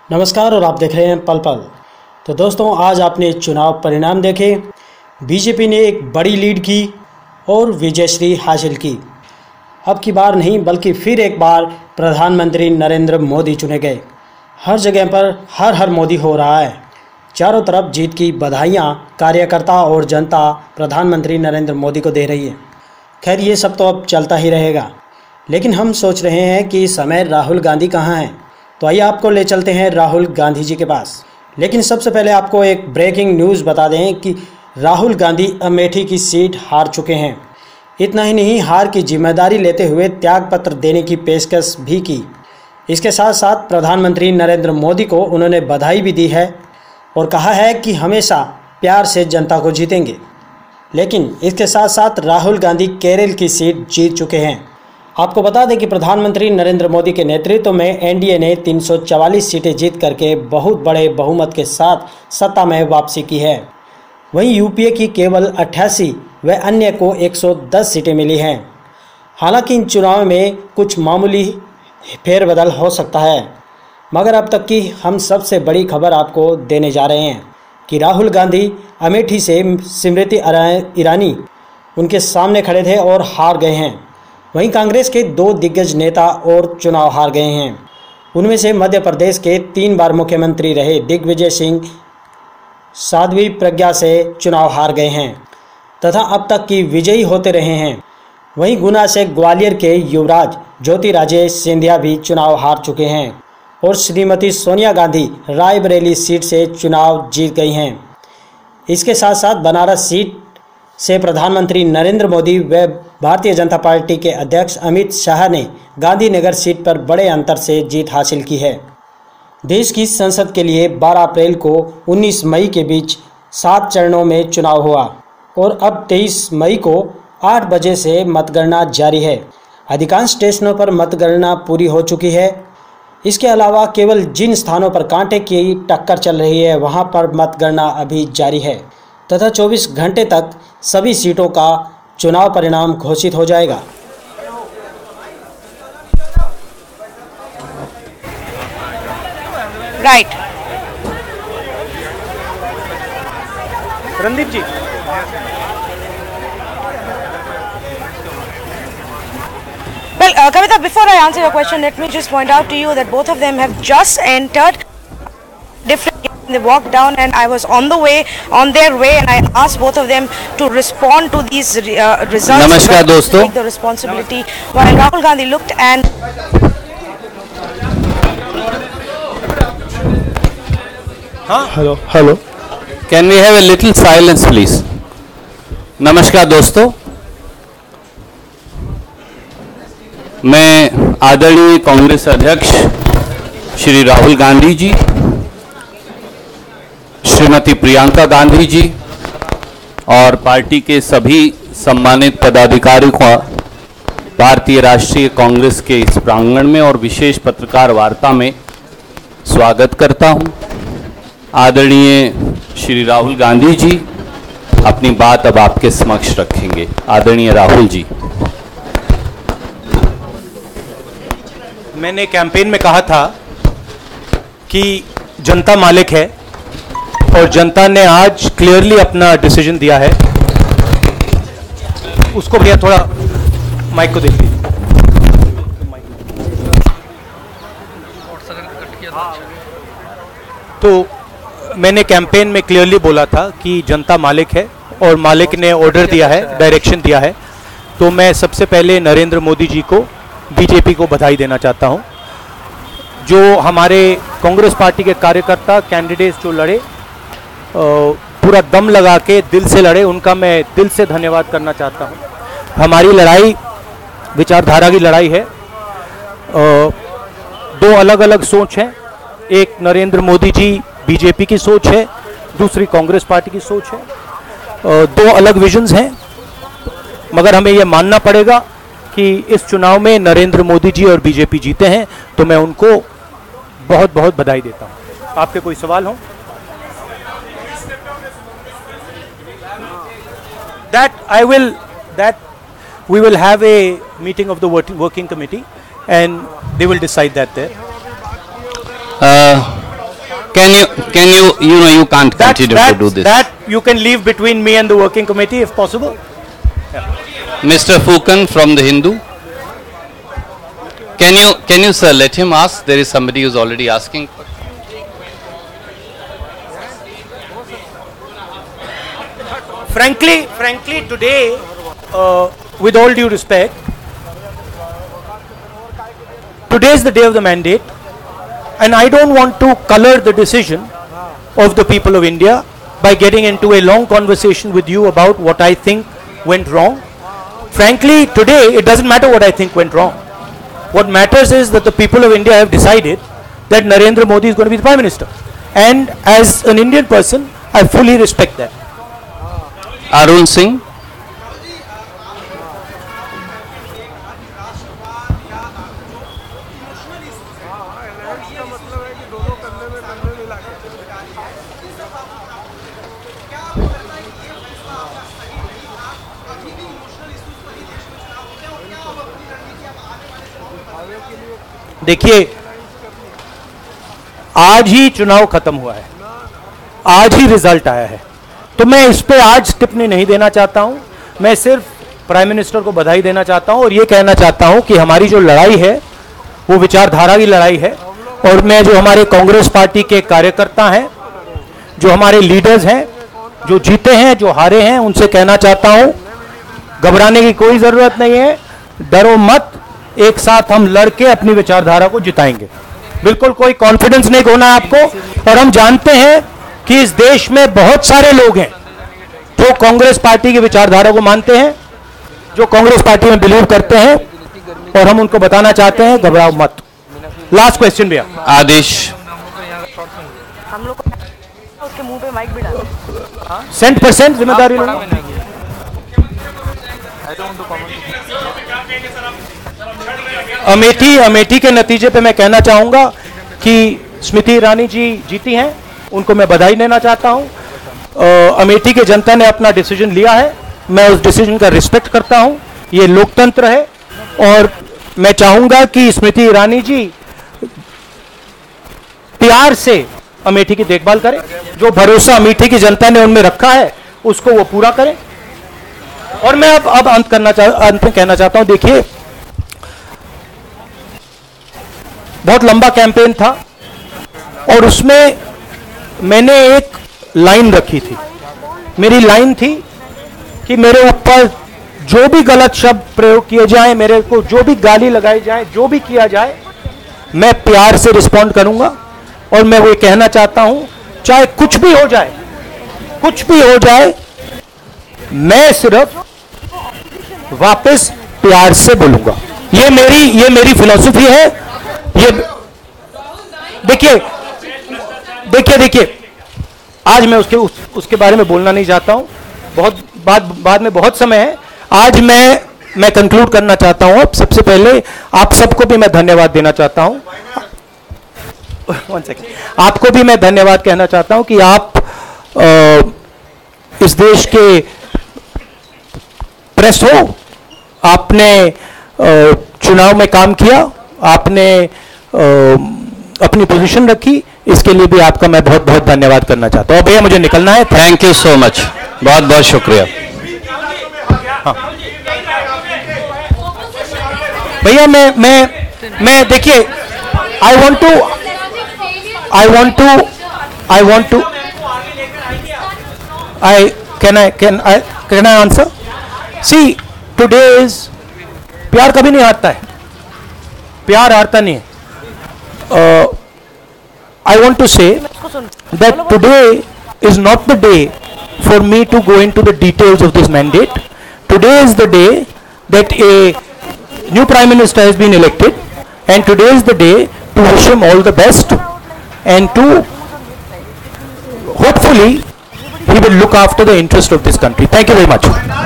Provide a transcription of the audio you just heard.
नमस्कार और आप देख रहे हैं पल पल। तो दोस्तों, आज आपने चुनाव परिणाम देखे। बीजेपी ने एक बड़ी लीड की और विजयश्री हासिल की। अब की बार नहीं बल्कि फिर एक बार प्रधानमंत्री नरेंद्र मोदी चुने गए। हर जगह पर हर हर मोदी हो रहा है। चारों तरफ जीत की बधाइयाँ कार्यकर्ता और जनता प्रधानमंत्री नरेंद्र मोदी को दे रही है। खैर, ये सब तो अब चलता ही रहेगा, लेकिन हम सोच रहे हैं कि इस समय राहुल गांधी कहाँ हैं। तो आइए आपको ले चलते हैं राहुल गांधी जी के पास। लेकिन सबसे पहले आपको एक ब्रेकिंग न्यूज़ बता दें कि राहुल गांधी अमेठी की सीट हार चुके हैं। इतना ही नहीं, हार की जिम्मेदारी लेते हुए त्यागपत्र देने की पेशकश भी की। इसके साथ साथ प्रधानमंत्री नरेंद्र मोदी को उन्होंने बधाई भी दी है और कहा है कि हमेशा प्यार से जनता को जीतेंगे। लेकिन इसके साथ साथ राहुल गांधी केरल की सीट जीत चुके हैं। आपको बता दें कि प्रधानमंत्री नरेंद्र मोदी के नेतृत्व में एनडीए ने 344 सीटें जीत करके बहुत बड़े बहुमत के साथ सत्ता में वापसी की है। वहीं यूपीए की केवल 88 व अन्य को 110 सीटें मिली हैं। हालांकि इन चुनाव में कुछ मामूली फेरबदल हो सकता है, मगर अब तक की हम सबसे बड़ी खबर आपको देने जा रहे हैं कि राहुल गांधी अमेठी से स्मृति ईरानी उनके सामने खड़े थे और हार गए हैं। वहीं कांग्रेस के 2 दिग्गज नेता और चुनाव हार गए हैं। उनमें से मध्य प्रदेश के 3 बार मुख्यमंत्री रहे दिग्विजय सिंह साध्वी प्रज्ञा से चुनाव हार गए हैं तथा अब तक की विजयी होते रहे हैं। वहीं गुना से ग्वालियर के युवराज ज्योतिरादित्य सिंधिया भी चुनाव हार चुके हैं और श्रीमती सोनिया गांधी रायबरेली सीट से चुनाव जीत गई हैं। इसके साथ साथ बनारस सीट से प्रधानमंत्री नरेंद्र मोदी व भारतीय जनता पार्टी के अध्यक्ष अमित शाह ने गांधीनगर सीट पर बड़े अंतर से जीत हासिल की है। देश की संसद के लिए 12 अप्रैल को 19 मई के बीच 7 चरणों में चुनाव हुआ और अब 23 मई को 8 बजे से मतगणना जारी है। अधिकांश स्टेशनों पर मतगणना पूरी हो चुकी है। इसके अलावा केवल जिन स्थानों पर कांटे की टक्कर चल रही है वहां पर मतगणना अभी जारी है तथा 24 घंटे तक सभी सीटों का चुनाव परिणाम घोषित हो जाएगा। Right Randeep ji, well, Kavita, before I answer your question, let me just point out to you that both of them have just entered different. They walked down and I was on their way, and I asked both of them to respond to these results. नमस्कार दोस्तों, take the responsibility. While Rahul Gandhi looked and hello, can we have a little silence please? नमस्कार दोस्तों, मैं आदरणीय कांग्रेस अध्यक्ष श्री राहुल गांधी जी, श्रीमती प्रियंका गांधी जी और party के सभी सम्मानित पदाधिकारियों का भारतीय राष्ट्रीय कांग्रेस के इस प्रांगण में और विशेष पत्रकार वार्ता में स्वागत करता हूं। आदरणीय श्री राहुल गांधी जी अपनी बात अब आपके समक्ष रखेंगे। आदरणीय राहुल जी। मैंने कैंपेन में कहा था कि जनता मालिक है और जनता ने आज क्लियरली अपना डिसीजन दिया है। उसको भैया थोड़ा माइक को देखिए। तो मैंने कैंपेन में क्लियरली बोला था कि जनता मालिक है और मालिक ने ऑर्डर दिया है, डायरेक्शन दिया है। तो मैं सबसे पहले नरेंद्र मोदी जी को, बीजेपी को बधाई देना चाहता हूं। जो हमारे कांग्रेस पार्टी के कार्यकर्ता कैंडिडेट्स जो लड़े, पूरा दम लगा के दिल से लड़े, उनका मैं दिल से धन्यवाद करना चाहता हूं। हमारी लड़ाई विचारधारा की लड़ाई है। 2 अलग अलग सोच हैं। एक नरेंद्र मोदी जी बीजेपी की सोच है, दूसरी कांग्रेस पार्टी की सोच है। 2 अलग विजन्स हैं, मगर हमें यह मानना पड़ेगा कि इस चुनाव में नरेंद्र मोदी जी और बीजेपी जीते हैं, तो मैं उनको बहुत बहुत बधाई देता हूं। आपके कोई सवाल हो? that we will have a meeting of the working committee and they will decide that there. Can you can't continue to do this. That you can leave between me and the working committee if possible. Mr. Fukan from the Hindu. Can you sir let him ask? There is somebody who's already asking. Frankly, today, with all due respect, today is the day of the mandate, and I don't want to color the decision of the people of India by getting into a long conversation with you about what I think went wrong. Frankly, today, it doesn't matter what I think went wrong. What matters is that the people of India have decided that Narendra Modi is going to be the Prime Minister. And as an Indian person, I fully respect that. Arun Singh. देखिए, आज ही चुनाव खत्म हुआ है, आज ही result आया है, तो मैं इस पे आज टिप्पणी नहीं देना चाहता हूं। मैं सिर्फ प्राइम मिनिस्टर को बधाई देना चाहता हूं और ये कहना चाहता हूं कि हमारी जो लड़ाई है वो विचारधारा की लड़ाई है, और मैं जो हमारे कांग्रेस पार्टी के कार्यकर्ता हैं, जो हमारे लीडर्स हैं, जो जीते हैं, जो हारे हैं, उनसे कहना चाहता हूं घबराने की कोई जरूरत नहीं है, डरो मत, एक साथ हम लड़के अपनी विचारधारा को जिताएंगे। बिल्कुल कोई कॉन्फिडेंस नहीं खोना है आपको, और हम जानते हैं कि इस देश में बहुत सारे लोग हैं जो कांग्रेस पार्टी की विचारधारा को मानते हैं, जो कांग्रेस पार्टी में बिलीव करते हैं, और हम उनको बताना चाहते हैं घबराओ मत। लास्ट क्वेश्चन भैया। आदेश। हम लोग उसके मुंह पे माइक भी डालो। 100% जिम्मेदारी लूंगा। अमेठी के नतीजे पे मैं कहना चाहूंगा कि स्मृति ईरानी जी जीती हैं, उनको मैं बधाई देना चाहता हूं। अमेठी के जनता ने अपना डिसीजन लिया है, मैं उस डिसीजन का रिस्पेक्ट करता हूं, ये लोकतंत्र है, और मैं चाहूंगा कि स्मृति ईरानी जी प्यार से अमेठी की देखभाल करें, जो भरोसा अमेठी की जनता ने उनमें रखा है उसको वो पूरा करें। और मैं अब अंत में कहना चाहता हूं, देखिए बहुत लंबा कैंपेन था और उसमें मैंने एक लाइन रखी थी। मेरी लाइन थी कि मेरे ऊपर जो भी गलत शब्द प्रयोग किए जाए, मेरे को जो भी गाली लगाई जाए, जो भी किया जाए, मैं प्यार से रिस्पॉन्ड करूंगा। और मैं वो कहना चाहता हूं, चाहे कुछ भी हो जाए, मैं सिर्फ वापस प्यार से बोलूंगा। ये मेरी फिलॉसफी है। ये देखिए आज मैं उसके बारे में बोलना नहीं चाहता हूं, बहुत बाद में बहुत समय है। आज मैं कंक्लूड करना चाहता हूं। सबसे पहले आप सबको भी मैं धन्यवाद देना चाहता हूं। 1 सेकंड, आपको भी मैं धन्यवाद कहना चाहता हूं कि आप इस देश के प्रेस हो, आपने चुनाव में काम किया, आपने अपनी पोजीशन रखी, इसके लिए भी आपका मैं बहुत बहुत धन्यवाद करना चाहता हूं। भैया मुझे निकलना है। थैंक यू सो मच, बहुत बहुत शुक्रिया। हाँ भैया, मैं देखिए, I want to can I answer? See, today is, प्यार कभी नहीं हारता है, प्यार हारता नहीं है। I want to say that today is not the day for me to go into the details of this mandate. Today is the day that a new Prime Minister has been elected, and today is the day to wish him all the best, and to hopefully he will look after the interest of this country. Thank you very much.